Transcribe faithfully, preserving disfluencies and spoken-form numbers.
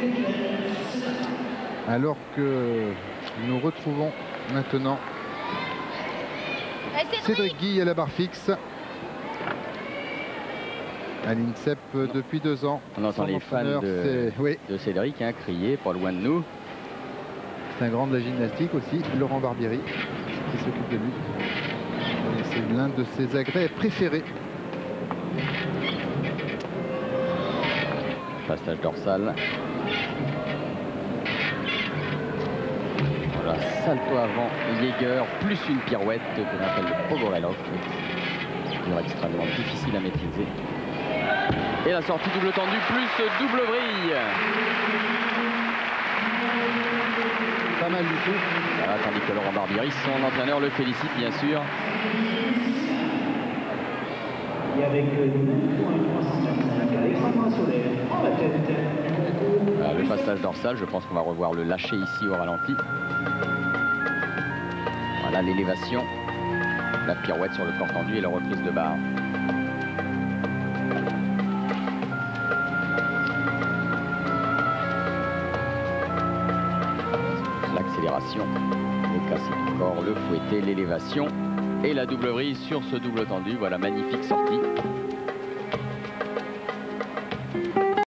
Alors que nous retrouvons maintenant Cédric Guy à la barre fixe. À l'INSEP depuis deux ans. On entend les fans de, oui. de Cédric hein, crier pas loin de nous. C'est un grand de la gymnastique aussi, Laurent Barbieri, qui s'occupe de lui. C'est l'un de ses agrès préférés. Passage dorsal. Voilà, salto avant, Jaeger, plus une pirouette que l'on appelle le Pogorelov. C'est extrêmement difficile à maîtriser. Et la sortie double tendue plus double vrille. Pas mal du tout. Voilà, tandis que Laurent Barbieri, son entraîneur, le félicite bien sûr. Et avec Alexandre Solaire en la tête. Voilà, le passage dorsal, je pense qu'on va revoir le lâcher ici au ralenti. Voilà l'élévation, la pirouette sur le corps tendu et la reprise de barre. L'accélération, le cassé du corps, le fouetté, l'élévation et la double vrille sur ce double tendu. Voilà, magnifique sortie.